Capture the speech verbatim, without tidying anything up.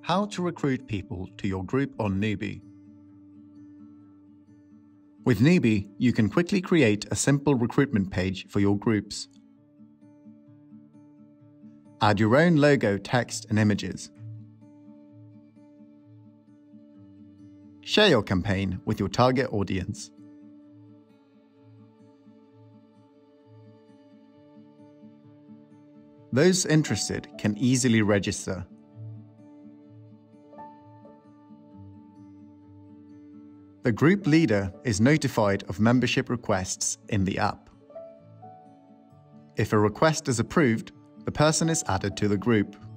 How to recruit people to your group on Nyby. With Nyby, you can quickly create a simple recruitment page for your groups. Add your own logo, text, and images. Share your campaign with your target audience. Those interested can easily register. The group leader is notified of membership requests in the app. If a request is approved, the person is added to the group.